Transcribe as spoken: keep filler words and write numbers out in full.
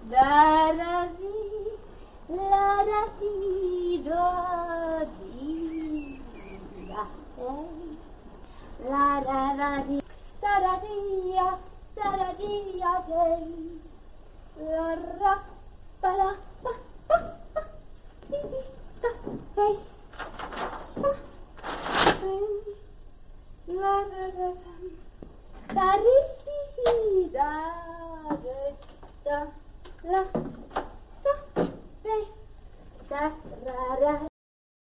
La la di, la da di, do di, la hey. La la la di, da da dia, da da dia day. La ra, ba la, ba ba ba, di di da hey. Sa, hey. La la la la, da di di da da da la sa hey da ra ra.